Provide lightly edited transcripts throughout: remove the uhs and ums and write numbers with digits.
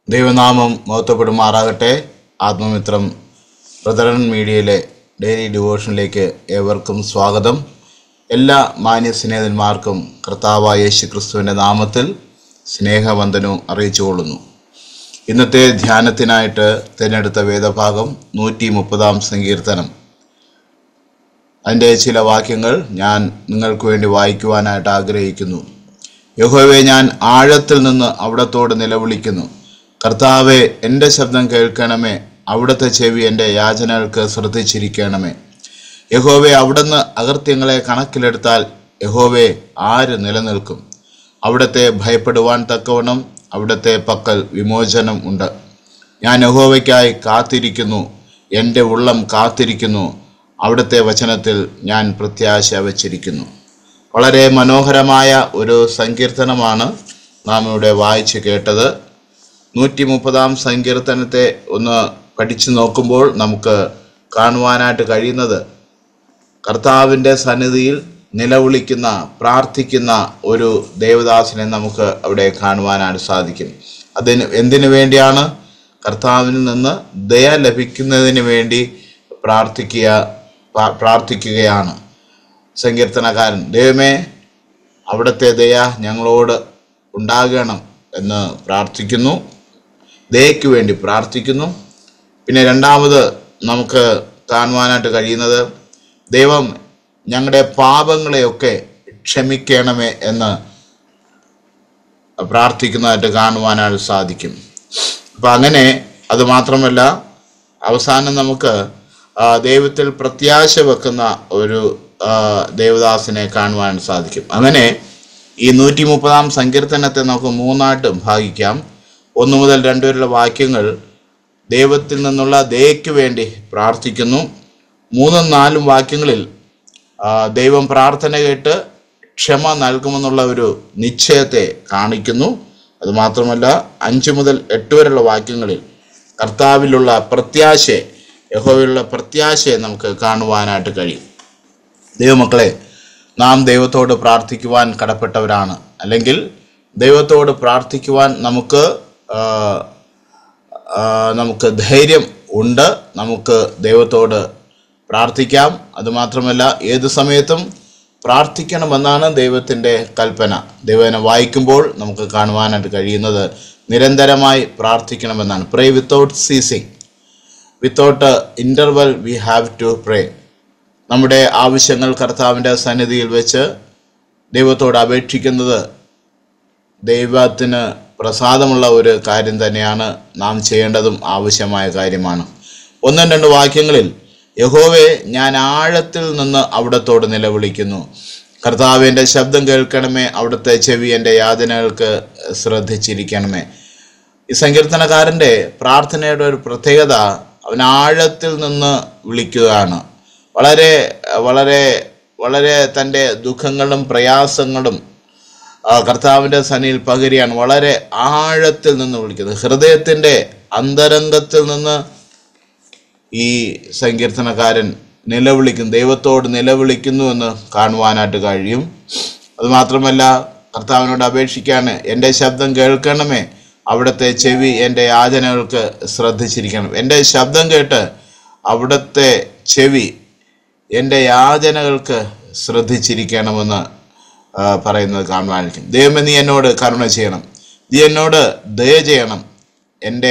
ദൈവനാമം മഹത്വപ്പെടുമാറാകട്ടെ. ആത്മമിത്രം ബ്രദറൻ മീഡിയയിലെ ഡെയിലി ഡിവോഷനിലേക്ക് ഏവർക്കും സ്വാഗതം. എല്ലാ മാന്യ സ്നേഹിതന്മാർക്കും കർത്താവായ യേശു ക്രിസ്തുവിൻ്റെ നാമത്തിൽ സ്നേഹവന്ദനവും അറിയിച്ചുകൊള്ളുന്നു. ഇന്നത്തെ ധ്യാനത്തിനായിട്ട് തിരഞ്ഞെടുത്ത വേദഭാഗം 130 സങ്കീർത്തനം. അതിൻ്റെ ചില വാക്യങ്ങൾ ഞാൻ നിങ്ങൾക്ക് വേണ്ടി വായിക്കുവാനായിട്ട് ആഗ്രഹിക്കുന്നു. യഹോവേ, ഞാൻ ആഴത്തിൽ നിന്ന് അവിടത്തോട് നിലവിളിക്കുന്നു. കർത്താവെ, എൻ്റെ ശബ്ദം കേൾക്കണമേ. അവിടുത്തെ ചെവി എൻ്റെ യാചനകൾക്ക് ശ്രദ്ധിച്ചിരിക്കണമേ. യഹോവേ, അവിടുന്ന് അകൃത്യങ്ങളെ കണക്കിലെടുത്താൽ യഹോവേ ആര് നിലനിൽക്കും? അവിടുത്തെ ഭയപ്പെടുവാൻ തക്കവണ്ണം അവിടുത്തെ പക്കൽ വിമോചനം ഉണ്ട്. ഞാൻ യഹോവയ്ക്കായി കാത്തിരിക്കുന്നു, എൻ്റെ ഉള്ളം കാത്തിരിക്കുന്നു. അവിടുത്തെ വചനത്തിൽ ഞാൻ പ്രത്യാശ വച്ചിരിക്കുന്നു. വളരെ മനോഹരമായ ഒരു സങ്കീർത്തനമാണ് നാം ഇവിടെ വായിച്ച് കേട്ടത്. 130 സങ്കീർത്തനത്തെ ഒന്ന് പഠിച്ചു നോക്കുമ്പോൾ നമുക്ക് കാണുവാനായിട്ട് കഴിയുന്നത് കർത്താവിൻ്റെ സന്നിധിയിൽ നിലവിളിക്കുന്ന, പ്രാർത്ഥിക്കുന്ന ഒരു ദേവദാസനെ നമുക്ക് അവിടെ കാണുവാനായിട്ട് സാധിക്കും. എന്തിനു വേണ്ടിയാണ്? കർത്താവിൽ നിന്ന് ദയ ലഭിക്കുന്നതിന് വേണ്ടി പ്രാർത്ഥിക്കുകയാണ് സങ്കീർത്തനക്കാരൻ. ദൈവമേ, അവിടുത്തെ ദയ ഞങ്ങളോട് ഉണ്ടാകണം എന്ന് പ്രാർത്ഥിക്കുന്നു. ദയയ്ക്ക് വേണ്ടി പ്രാർത്ഥിക്കുന്നു. പിന്നെ രണ്ടാമത് നമുക്ക് കാണുവാനായിട്ട് കഴിയുന്നത് ദൈവം ഞങ്ങളുടെ പാപങ്ങളെയൊക്കെ ക്ഷമിക്കണമേ എന്ന് പ്രാർത്ഥിക്കുന്നതായിട്ട് കാണുവാനായിട്ട് സാധിക്കും. അപ്പം അങ്ങനെ അത് മാത്രമല്ല, അവസാനം നമുക്ക് ദൈവത്തിൽ പ്രത്യാശ വെക്കുന്ന ഒരു ദേവദാസനെ കാണുവാൻ സാധിക്കും. അങ്ങനെ ഈ 130 സങ്കീർത്തനത്തെ നമുക്ക് 3 ഭാഗിക്കാം. 1 മുതൽ 2 വരെയുള്ള വാക്യങ്ങൾ ദൈവത്തിൽ നിന്നുള്ള ദയയ്ക്ക് വേണ്ടി പ്രാർത്ഥിക്കുന്നു. 3ഉം 4ഉം വാക്യങ്ങളിൽ ദൈവം പ്രാർത്ഥന കേട്ട് ക്ഷമ നൽകുമെന്നുള്ള ഒരു നിശ്ചയത്തെ കാണിക്കുന്നു. അതുമാത്രമല്ല 5 മുതൽ 8 വരെയുള്ള വാക്യങ്ങളിൽ കർത്താവിലുള്ള പ്രത്യാശയെ, യഹോവയിലുള്ള പ്രത്യാശയെ നമുക്ക് കാണുവാനായിട്ട് കഴിയും. ദൈവമക്കളെ, നാം ദൈവത്തോട് പ്രാർത്ഥിക്കുവാൻ കടപ്പെട്ടവരാണ്. അല്ലെങ്കിൽ ദൈവത്തോട് പ്രാർത്ഥിക്കുവാൻ നമുക്ക് ധൈര്യം ഉണ്ട്. നമുക്ക് ദൈവത്തോട് പ്രാർത്ഥിക്കാം. അതുമാത്രമല്ല, ഏത് സമയത്തും പ്രാർത്ഥിക്കണമെന്നാണ് ദൈവത്തിൻ്റെ കൽപ്പന. ദൈവനെ വായിക്കുമ്പോൾ നമുക്ക് കാണുവാനായിട്ട് കഴിയുന്നത് നിരന്തരമായി പ്രാർത്ഥിക്കണമെന്നാണ്. Pray without ceasing, without interval we have to pray. നമ്മുടെ ആവശ്യങ്ങൾ കർത്താവിൻ്റെ സന്നിധിയിൽ വെച്ച് ദൈവത്തോട് അപേക്ഷിക്കുന്നത് ദൈവത്തിന് പ്രസാദമുള്ള ഒരു കാര്യം തന്നെയാണ്. നാം ചെയ്യേണ്ടതും ആവശ്യമായ കാര്യമാണ്. 1-2 വാക്യങ്ങളിൽ യഹോവേ, ഞാൻ ആഴത്തിൽ നിന്ന് അവിടത്തോട് നിലവിളിക്കുന്നു. കർത്താവിൻ്റെ ശബ്ദം കേൾക്കണമേ. അവിടുത്തെ ചെവി എൻ്റെ യാതനകൾക്ക് ശ്രദ്ധിച്ചിരിക്കണമേ. ഈ സങ്കീർത്തനക്കാരൻ്റെ പ്രാർത്ഥനയുടെ ഒരു പ്രത്യേകത, അവൻ ആഴത്തിൽ നിന്ന് വിളിക്കുകയാണ്. വളരെ വളരെ വളരെ തൻ്റെ ദുഃഖങ്ങളും പ്രയാസങ്ങളും കർത്താവിൻ്റെ സന്നിധിയിൽ പകരുകയാണ്. വളരെ ആഴത്തിൽ നിന്ന് വിളിക്കുന്നത്, ഹൃദയത്തിൻ്റെ അന്തരംഗത്തിൽ നിന്ന് ഈ സങ്കീർത്തനക്കാരൻ നിലവിളിക്കുന്നു, ദൈവത്തോട് നിലവിളിക്കുന്നു എന്ന് കാണുവാനായിട്ട് കഴിയും. അതുമാത്രമല്ല, കർത്താവിനോട് അപേക്ഷിക്കാണ്, എൻ്റെ ശബ്ദം കേൾക്കണമേ. അവിടുത്തെ ചെവി എൻ്റെ യാചനകൾക്ക് ശ്രദ്ധിച്ചിരിക്കണം. എൻ്റെ ശബ്ദം കേട്ട് അവിടുത്തെ ചെവി എൻ്റെ യാചനകൾക്ക് ശ്രദ്ധിച്ചിരിക്കണമെന്ന് പറയുന്നത് കാണുവാനായിരിക്കും. ദൈവമേ, നീ എന്നോട് കരുണ ചെയ്യണം, നീ എന്നോട് ദയ ചെയ്യണം. എൻ്റെ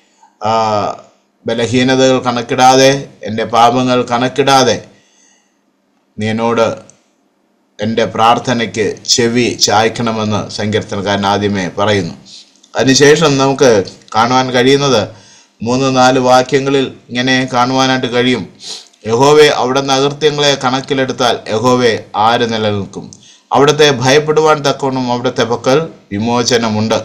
ബലഹീനതകൾ കണക്കിടാതെ, എൻ്റെ പാപങ്ങൾ കണക്കിടാതെ നീ എന്നോട് എൻ്റെ പ്രാർത്ഥനയ്ക്ക് ചെവി ചായ്ക്കണമെന്ന് സങ്കീർത്തനക്കാരൻ ആദ്യമേ പറയുന്നു. അതിനുശേഷം നമുക്ക് കാണുവാൻ കഴിയുന്നത് 3-4 വാക്യങ്ങളിൽ ഇങ്ങനെ കാണുവാനായിട്ട് കഴിയും. യഹോവേ, അവിടുന്ന് അകൃത്യങ്ങളെ കണക്കിലെടുത്താൽ യഹോവേ ആര് നിലനിൽക്കും? അവിടുത്തെ ഭയപ്പെടുവാൻ തക്കവണ്ണം അവിടുത്തെ പക്കൽ വിമോചനമുണ്ട്.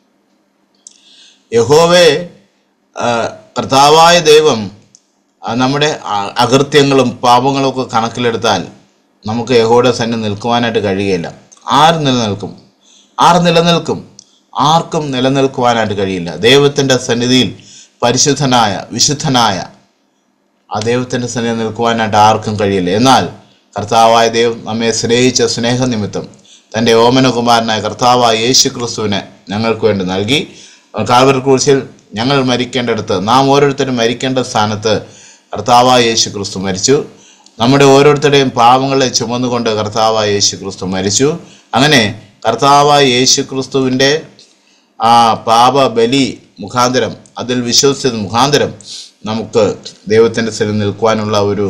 യഹോവേ, കർത്താവായ ദൈവം നമ്മുടെ അകൃത്യങ്ങളും പാപങ്ങളും ഒക്കെ കണക്കിലെടുത്താൽ നമുക്ക് യഹോവയുടെ സന്നിധിയിൽ നിൽക്കുവാനായിട്ട് കഴിയുകയില്ല. ആര് നിലനിൽക്കും? ആർക്കും നിലനിൽക്കുവാനായിട്ട് കഴിയില്ല. ദൈവത്തിൻ്റെ സന്നിധിയിൽ പരിശുദ്ധനായ, വിശുദ്ധനായ ആ ദൈവത്തിൻ്റെ സന്നിധിയിൽ നിൽക്കുവാനായിട്ട് ആർക്കും കഴിയില്ല. എന്നാൽ കർത്താവായ ദൈവം നമ്മെ സ്നേഹിച്ച സ്നേഹനിമിത്തം തൻ്റെ ഓമനകുമാരനായ കർത്താവായ യേശു ക്രിസ്തുവിനെ ഞങ്ങൾക്ക് വേണ്ടി നൽകി. കാൽവരി ക്രൂശിൽ ഞങ്ങൾ മരിക്കേണ്ടടുത്ത്, നാം ഓരോരുത്തരും മരിക്കേണ്ട സ്ഥാനത്ത് കർത്താവായ യേശു ക്രിസ്തു മരിച്ചു. നമ്മുടെ ഓരോരുത്തരുടെയും പാപങ്ങളെ ചുമന്നുകൊണ്ട് കർത്താവായ യേശു ക്രിസ്തു മരിച്ചു. അങ്ങനെ കർത്താവായ യേശു ക്രിസ്തുവിൻ്റെ ആ പാപ ബലി മുഖാന്തരം, അതിൽ വിശ്വസിച്ചത് മുഖാന്തരം നമുക്ക് ദൈവത്തിൻ്റെ സ്ഥലം നിൽക്കുവാനുള്ള ഒരു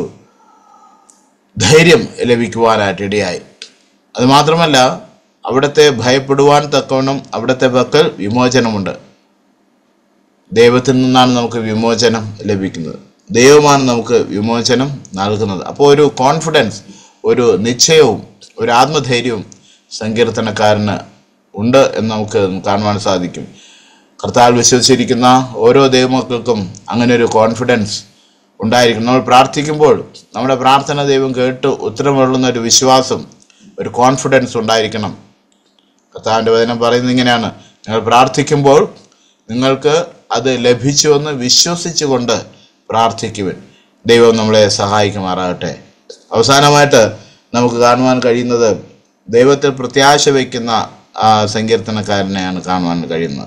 ധൈര്യം ലഭിക്കുവാനായിട്ട് ഇടയായി. അതുമാത്രമല്ല, അവിടുത്തെ ഭയപ്പെടുവാൻ തക്കവണ്ണം അവിടുത്തെ പക്കൽ വിമോചനമുണ്ട്. ദൈവത്തിൽ നിന്നാണ് നമുക്ക് വിമോചനം ലഭിക്കുന്നത്. ദൈവമാണ് നമുക്ക് വിമോചനം നൽകുന്നത്. അപ്പോൾ ഒരു കോൺഫിഡൻസ്, ഒരു നിശ്ചയവും ഒരു ആത്മധൈര്യവും സങ്കീർത്തനക്കാരന് ഉണ്ട് എന്ന് നമുക്ക് കാണുവാൻ സാധിക്കും. കർത്താവിൽ വിശ്വസിച്ചിരിക്കുന്ന ഓരോ ദൈവമക്കൾക്കും അങ്ങനെ ഒരു കോൺഫിഡൻസ് ഉണ്ടായിരിക്കും. നമ്മൾ പ്രാർത്ഥിക്കുമ്പോൾ നമ്മുടെ പ്രാർത്ഥന ദൈവം കേട്ട് ഉത്തരമുള്ളുന്ന ഒരു വിശ്വാസം, ഒരു കോൺഫിഡൻസ് ഉണ്ടായിരിക്കണം. കർത്താവിൻ്റെ വചനം പറയുന്നത് ഇങ്ങനെയാണ്: നിങ്ങൾ പ്രാർത്ഥിക്കുമ്പോൾ നിങ്ങൾക്ക് അത് ലഭിച്ചുവെന്ന് വിശ്വസിച്ചുകൊണ്ട് പ്രാർത്ഥിക്കുവിൻ. ദൈവം നമ്മളെ സഹായിക്കുമാറാകട്ടെ. അവസാനമായിട്ട് നമുക്ക് കാണുവാൻ കഴിയുന്നത് ദൈവത്തിൽ പ്രത്യാശ വയ്ക്കുന്ന സങ്കീർത്തനക്കാരനെയാണ് കാണുവാൻ കഴിയുന്നത്.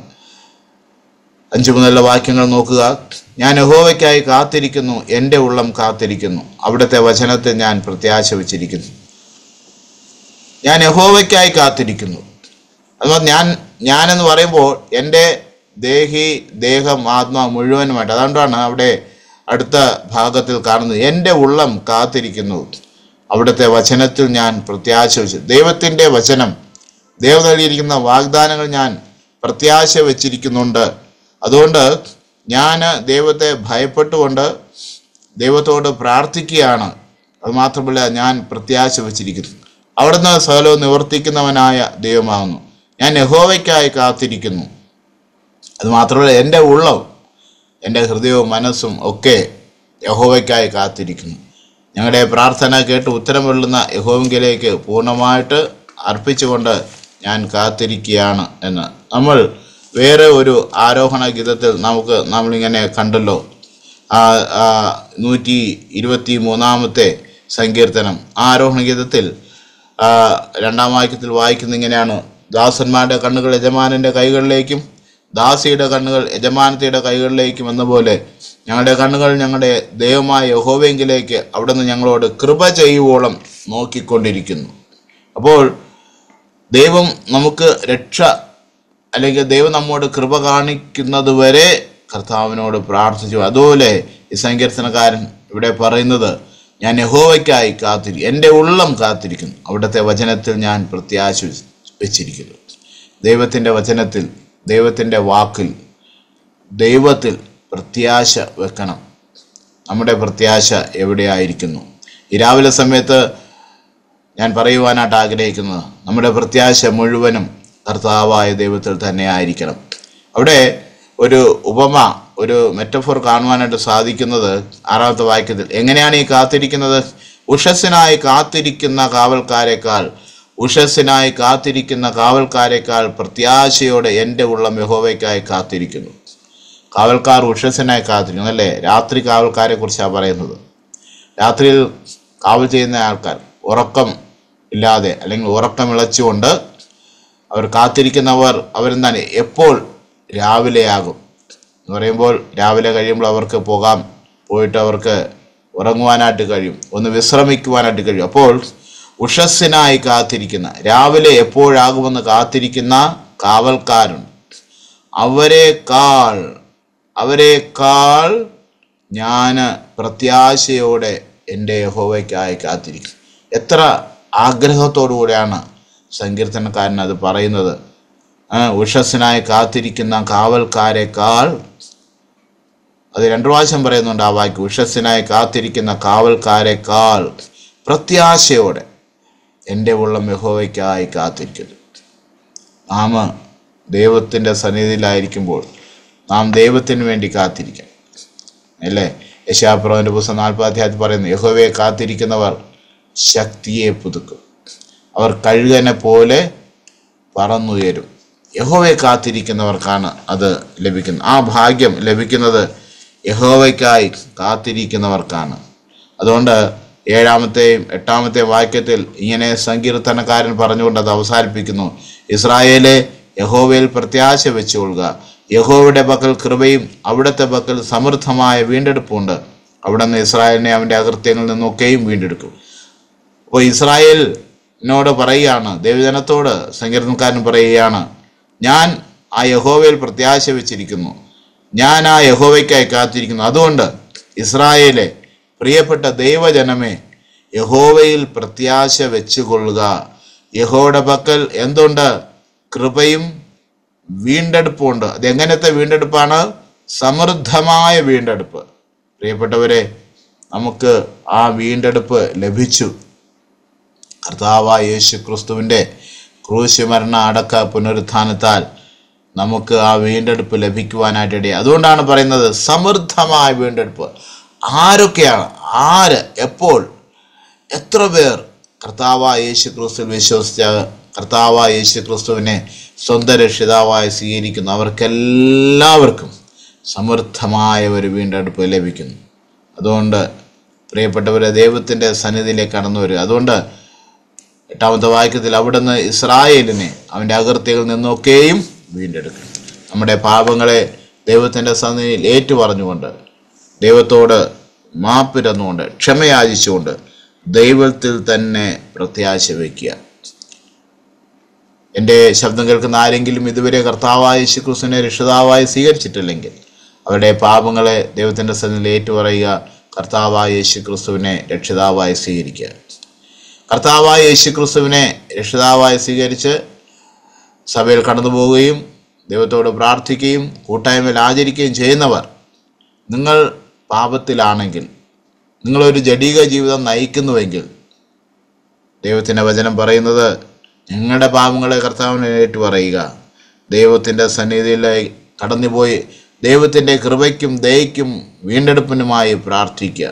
5 മുതലുള്ള വാക്യങ്ങൾ നോക്കുക. ഞാൻ യഹോവയ്ക്കായി കാത്തിരിക്കുന്നു, എൻ്റെ ഉള്ളം കാത്തിരിക്കുന്നു, അവിടുത്തെ വചനത്തെ ഞാൻ പ്രത്യാശ വച്ചിരിക്കുന്നു. ഞാൻ യഹോവയ്ക്കായി കാത്തിരിക്കുന്നു. അതുപോലെ ഞാനെന്ന് പറയുമ്പോൾ എൻ്റെ ദേഹം ആത്മാവ് മുഴുവനുമായിട്ട്, അതുകൊണ്ടാണ് അവിടെ അടുത്ത ഭാഗത്തിൽ കാണുന്നത് എൻ്റെ ഉള്ളം കാത്തിരിക്കുന്നു, അവിടുത്തെ വചനത്തിൽ ഞാൻ പ്രത്യാശ വെച്ചു. ദൈവത്തിൻ്റെ വചനം, ദൈവം നൽകിയിരിക്കുന്ന വാഗ്ദാനങ്ങൾ ഞാൻ പ്രത്യാശ വച്ചിരിക്കുന്നുണ്ട്. അതുകൊണ്ട് ഞാൻ ദൈവത്തെ ഭയപ്പെട്ടുകൊണ്ട് ദൈവത്തോട് പ്രാർത്ഥിക്കുകയാണ്. അതുമാത്രമല്ല, ഞാൻ പ്രത്യാശ വച്ചിരിക്കുന്നു. അവിടുന്ന് സകലവും നിവർത്തിക്കുന്നവനായ ദൈവമാകുന്നു. ഞാൻ യഹോവയ്ക്കായി കാത്തിരിക്കുന്നു. അതുമാത്രമല്ല, എൻ്റെ ഉള്ളം, എൻ്റെ ഹൃദയവും മനസ്സും ഒക്കെ യഹോവയ്ക്കായി കാത്തിരിക്കുന്നു. ഞങ്ങളുടെ പ്രാർത്ഥന കേട്ട് ഉത്തരം വെള്ളുന്ന യഹോവയിലേക്ക് പൂർണ്ണമായിട്ട് അർപ്പിച്ചുകൊണ്ട് ഞാൻ കാത്തിരിക്കുകയാണ് എന്ന് നമ്മൾ വേറെ ഒരു ആരോഹണ ഗീതത്തിൽ നമ്മളിങ്ങനെ കണ്ടല്ലോ. 123 സങ്കീർത്തനം, ആ ആരോഹണ ഗീതത്തിൽ 2-ാം വാക്യത്തിൽ വായിക്കുന്ന ഇങ്ങനെയാണ്: ദാസന്മാരുടെ കണ്ണുകൾ യജമാനൻ്റെ കൈകളിലേക്കും ദാസിയുടെ കണ്ണുകൾ യജമാനത്തിയുടെ കൈകളിലേക്കും എന്ന പോലെ ഞങ്ങളുടെ കണ്ണുകൾ ഞങ്ങളുടെ ദൈവമായ യഹോവയെങ്കിലേക്ക് അവിടുന്ന് ഞങ്ങളോട് കൃപ ചെയ്യുവോളം നോക്കിക്കൊണ്ടിരിക്കുന്നു. അപ്പോൾ ദൈവം നമുക്ക് രക്ഷ, അല്ലെങ്കിൽ ദൈവം നമ്മോട് കൃപ കാണിക്കുന്നത് വരെ കർത്താവിനോട് പ്രാർത്ഥിച്ചു. അതുപോലെ ഈ സങ്കീർത്തനക്കാരൻ ഇവിടെ പറയുന്നത്, ഞാൻ യഹോവയ്ക്കായി എൻ്റെ ഉള്ളം കാത്തിരിക്കുന്നു, അവിടുത്തെ വചനത്തിൽ ഞാൻ പ്രത്യാശ വെച്ചിരിക്കുന്നു. ദൈവത്തിൻ്റെ വചനത്തിൽ, ദൈവത്തിൻ്റെ വാക്കിൽ, ദൈവത്തിൽ പ്രത്യാശ വെക്കണം. നമ്മുടെ പ്രത്യാശ എവിടെയായിരിക്കുന്നു? ഈ രാവിലെ സമയത്ത് ഞാൻ പറയുവാനായിട്ട് ആഗ്രഹിക്കുന്നത്, നമ്മുടെ പ്രത്യാശ മുഴുവനും കർത്താവായ ദൈവത്തിൽ തന്നെ ആയിരിക്കണം. അവിടെ ഒരു ഉപമ, ഒരു മെറ്റഫോർ കാണുവാനായിട്ട് സാധിക്കുന്നത് 6-ാമത്തെ വാക്യത്തിൽ. എങ്ങനെയാണ് ഈ കാത്തിരിക്കുന്നത്? ഉഷസ്സിനായി കാത്തിരിക്കുന്ന കാവൽക്കാരേക്കാൾ പ്രത്യാശയോടെ എൻ്റെ ഉള്ളം യഹോവയ്ക്കായി കാത്തിരിക്കുന്നു. കാവൽക്കാർ ഉഷസ്സിനായി കാത്തിരിക്കുന്നു, അല്ലേ? രാത്രി കാവൽക്കാരെ കുറിച്ചാണ് പറയുന്നത്. രാത്രിയിൽ കാവൽ ചെയ്യുന്ന ആൾക്കാർ ഉറക്കം ഇല്ലാതെ, അല്ലെങ്കിൽ ഉറക്കമിളച്ചുകൊണ്ട് അവർ കാത്തിരിക്കുന്നവർ, അവരെന്താണ്, എപ്പോൾ രാവിലെയാകും എന്ന് പറയുമ്പോൾ രാവിലെ കഴിയുമ്പോൾ അവർക്ക് പോയിട്ട് അവർക്ക് ഉറങ്ങുവാനായിട്ട് കഴിയും, ഒന്ന് വിശ്രമിക്കുവാനായിട്ട് കഴിയും. അപ്പോൾ ഉഷസ്സിനായി കാത്തിരിക്കുന്ന, രാവിലെ എപ്പോഴാകുമെന്ന് കാത്തിരിക്കുന്ന കാവൽക്കാരുണ്ട്. അവരെക്കാൾ ഞാൻ പ്രത്യാശയോടെ എൻ്റെ യഹോവയ്ക്കായി കാത്തിരിക്കും. എത്ര ആഗ്രഹത്തോടു കൂടെയാണ് സങ്കീർത്തനക്കാരൻ അത് പറയുന്നത്. ഉഷസ്സിനായി കാത്തിരിക്കുന്ന കാവൽക്കാരേക്കാൾ, അത് 2 പ്രാവശ്യം പറയുന്നുണ്ട് ആ വാക്യം. ഉഷസ്സിനായി കാത്തിരിക്കുന്ന കാവൽക്കാരേക്കാൾ പ്രത്യാശയോടെ എൻ്റെ ഉള്ളം യഹോവയ്ക്കായി കാത്തിരിക്കുന്നു. നാം ദൈവത്തിൻ്റെ സന്നിധിയിലായിരിക്കുമ്പോൾ നാം ദൈവത്തിന് വേണ്ടി കാത്തിരിക്കണം, അല്ലേ? യെശയ്യാപ്രവചനത്തിന്റെ പുസ്തകം 40-ാം അധ്യായത്തിൽ പറയുന്നു, യഹോവയെ കാത്തിരിക്കുന്നവർ ശക്തിയെ പുതുക്കും, അവർ കഴുകനെ പോലെ പറന്നുയരും. യഹോവയെ കാത്തിരിക്കുന്നവർക്കാണ് അത് ലഭിക്കുന്നത്. ആ ഭാഗ്യം ലഭിക്കുന്നത് യഹോവയ്ക്കായി കാത്തിരിക്കുന്നവർക്കാണ്. അതുകൊണ്ട് 7-ാമത്തെയും 8-ാമത്തെയും വാക്യത്തിൽ ഇങ്ങനെ സങ്കീർത്തനക്കാരൻ പറഞ്ഞുകൊണ്ട് അത് അവസാനിപ്പിക്കുന്നു: ഇസ്രായേലെ, യഹോവയിൽ പ്രത്യാശ വെച്ചുകൊള്ളുക, യഹോവയുടെ പക്കൽ കൃപയും അവിടുത്തെ പക്കൽ സമൃദ്ധമായ വീണ്ടെടുപ്പുണ്ട്. അവിടെ നിന്ന് ഇസ്രായേലിനെ അവൻ്റെ അകൃത്യങ്ങളിൽ നിന്നൊക്കെയും വീണ്ടെടുക്കും. അപ്പോൾ ഇസ്രായേലിനോട് പറയുകയാണ്, ദൈവജനത്തോട് സങ്കീർത്തനക്കാരൻ പറയുകയാണ്, ഞാൻ ആ യഹോവയിൽ പ്രത്യാശ വെച്ചിരിക്കുന്നു, ഞാൻ ആ യഹോവയ്ക്കായി കാത്തിരിക്കുന്നു. അതുകൊണ്ട് ഇസ്രായേലെ, പ്രിയപ്പെട്ട ദൈവജനമേ, യഹോവയിൽ പ്രത്യാശ വെച്ചുകൊള്ളുക. യഹോവയുടെ പക്കൽ എന്തുണ്ട്? കൃപയും വീണ്ടെടുപ്പുണ്ട്. അതെങ്ങനത്തെ വീണ്ടെടുപ്പാണ്? സമൃദ്ധമായ വീണ്ടെടുപ്പ്. പ്രിയപ്പെട്ടവരെ, നമുക്ക് ആ വീണ്ടെടുപ്പ് ലഭിച്ചു. കർത്താവായ യേശു ക്രിസ്തുവിൻ്റെ ക്രൂശ് മരണ അടക്ക പുനരുത്ഥാനത്താൽ നമുക്ക് ആ വീണ്ടെടുപ്പ് ലഭിക്കുവാനായിട്ടിടയായി. അതുകൊണ്ടാണ് പറയുന്നത് സമൃദ്ധമായ വീണ്ടെടുപ്പ്. ആരൊക്കെയാണ്? ആര്? എപ്പോൾ? എത്ര പേർ കർത്താവായ യേശു ക്രിസ്തുവിൽ വിശ്വസിച്ച കർത്താവായ യേശു ക്രിസ്തുവിനെ സ്വന്തം രക്ഷിതാവായി സ്വീകരിക്കുന്നു, അവർക്കെല്ലാവർക്കും സമൃദ്ധമായ ഒരു വീണ്ടെടുപ്പ് ലഭിക്കുന്നു. അതുകൊണ്ട് പ്രിയപ്പെട്ടവരെ, ദൈവത്തിൻ്റെ സന്നിധിയിലേക്ക് കടന്നു വരിക. അതുകൊണ്ട് 8-ാമത്തെ വാക്യത്തിൽ അവിടുന്ന് ഇസ്രായേലിനെ അവൻ്റെ അകൃത്യങ്ങളിൽ നിന്നൊക്കെയും വീണ്ടെടുക്കും. നമ്മുടെ പാപങ്ങളെ ദൈവത്തിൻ്റെ സന്നിധിയിൽ ഏറ്റുപറഞ്ഞുകൊണ്ട്, ദൈവത്തോട് മാപ്പിരന്നുകൊണ്ട്, ക്ഷമയാചിച്ചുകൊണ്ട് ദൈവത്തിൽ തന്നെ പ്രത്യാശ വയ്ക്കുക. എൻ്റെ ശബ്ദം കേൾക്കുന്ന ആരെങ്കിലും ഇതുവരെ കർത്താവായ യേശു ക്രിസ്തുവിനെ രക്ഷിതാവായി സ്വീകരിച്ചിട്ടില്ലെങ്കിൽ അവരുടെ പാപങ്ങളെ ദൈവത്തിൻ്റെ സന്നിധിയിൽ ഏറ്റുപറയുക. കർത്താവായ യേശു ക്രിസ്തുവിനെ രക്ഷിതാവായി സ്വീകരിക്കുക. കർത്താവായ യേശു ക്രിസ്തുവിനെ രക്ഷിതാവായി സ്വീകരിച്ച് സഭയിൽ കടന്നു പോവുകയും ദൈവത്തോട് പ്രാർത്ഥിക്കുകയും കൂട്ടായ്മയിൽ ആചരിക്കുകയും ചെയ്യുന്നവർ, നിങ്ങൾ പാപത്തിലാണെങ്കിൽ, നിങ്ങളൊരു ജഡിക ജീവിതം നയിക്കുന്നുവെങ്കിൽ, ദൈവത്തിൻ്റെ വചനം പറയുന്നത്, നിങ്ങളുടെ പാപങ്ങളെ കർത്താവിനെ ഏറ്റു പറയുക. ദൈവത്തിൻ്റെ സന്നിധിയിലേക്ക് കടന്നുപോയി ദൈവത്തിൻ്റെ കൃപയ്ക്കും ദയയ്ക്കും വീണ്ടെടുപ്പിനുമായി പ്രാർത്ഥിക്കുക.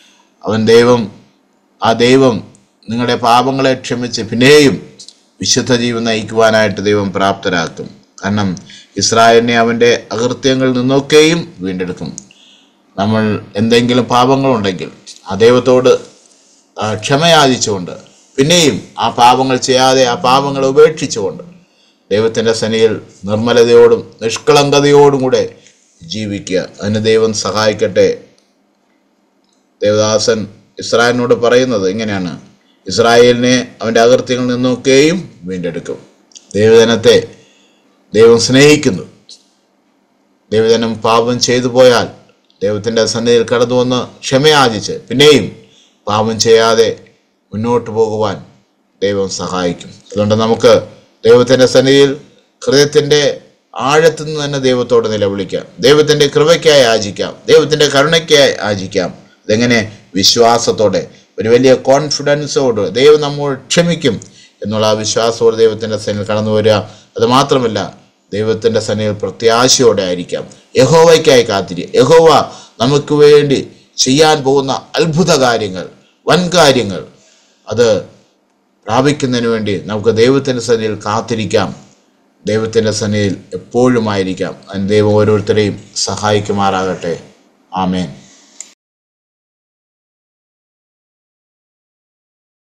ആ ദൈവം നിങ്ങളുടെ പാപങ്ങളെ ക്ഷമിച്ച് പിന്നെയും വിശുദ്ധ ജീവൻ നയിക്കുവാനായിട്ട് ദൈവം പ്രാപ്തരാക്കും. കാരണം ഇസ്രായേലിനെ അവൻ്റെ അകൃത്യങ്ങളിൽ നിന്നൊക്കെയും വീണ്ടെടുക്കും. നമ്മൾ എന്തെങ്കിലും പാപങ്ങളുണ്ടെങ്കിൽ ആ ദൈവത്തോട് ക്ഷമയാചിച്ചുകൊണ്ട്, പിന്നെയും ആ പാപങ്ങൾ ചെയ്യാതെ ആ പാപങ്ങളെ ഉപേക്ഷിച്ചുകൊണ്ട് ദൈവത്തിൻ്റെ സന്നിധിയിൽ നിർമ്മലതയോടും നിഷ്കളങ്കതയോടും കൂടെ ജീവിക്കുക. അതിന് ദൈവം സഹായിക്കട്ടെ. ദേവദാസൻ ഇസ്രായേലിനോട് പറയുന്നത് ഇങ്ങനെയാണ്, ഇസ്രായേലിനെ അവൻ്റെ അകൃത്യങ്ങളിൽ നിന്നൊക്കെയും വീണ്ടെടുക്കും. ദൈവജനത്തെ ദൈവം സ്നേഹിക്കുന്നു. ദൈവജനം പാപം ചെയ്തു പോയാൽ ദൈവത്തിൻ്റെ സന്നിധിയിൽ കടന്നു വന്ന് ക്ഷമയാചിച്ച് പിന്നെയും പാപം ചെയ്യാതെ മുന്നോട്ട് പോകുവാൻ ദൈവം സഹായിക്കും. അതുകൊണ്ട് നമുക്ക് ദൈവത്തിൻ്റെ സന്നിധിയിൽ ഹൃദയത്തിൻ്റെ ആഴത്തു നിന്ന് തന്നെ ദൈവത്തോട് നിലവിളിക്കാം. ദൈവത്തിൻ്റെ കൃപയ്ക്കായി യാചിക്കാം, ദൈവത്തിൻ്റെ കരുണയ്ക്കായി യാചിക്കാം. അതെങ്ങനെ? വിശ്വാസത്തോടെ, ഒരു വലിയ കോൺഫിഡൻസോട് ദൈവം നമ്മോട് ക്ഷമിക്കും എന്നുള്ള ആ വിശ്വാസത്തോടെ ദൈവത്തിൻ്റെ സന്നിധിയിൽ കടന്നു വരിക. അത് മാത്രമല്ല, ദൈവത്തിൻ്റെ സന്നിധിയിൽ പ്രത്യാശയോടെ ആയിരിക്കാം. യഹോവയ്ക്കായി കാത്തിരിക്കുക. യഹോവ നമുക്ക് വേണ്ടി ചെയ്യാൻ പോകുന്ന അത്ഭുത കാര്യങ്ങൾ, വൻ കാര്യങ്ങൾ, അത് പ്രാപിക്കുന്നതിന് വേണ്ടി നമുക്ക് ദൈവത്തിൻ്റെ സന്നിധിയിൽ കാത്തിരിക്കാം. ദൈവത്തിൻ്റെ സന്നിധിയിൽ എപ്പോഴുമായിരിക്കാം. അതിന് ദൈവം ഓരോരുത്തരെയും സഹായിക്കുമാറാകട്ടെ. ആമേൻ.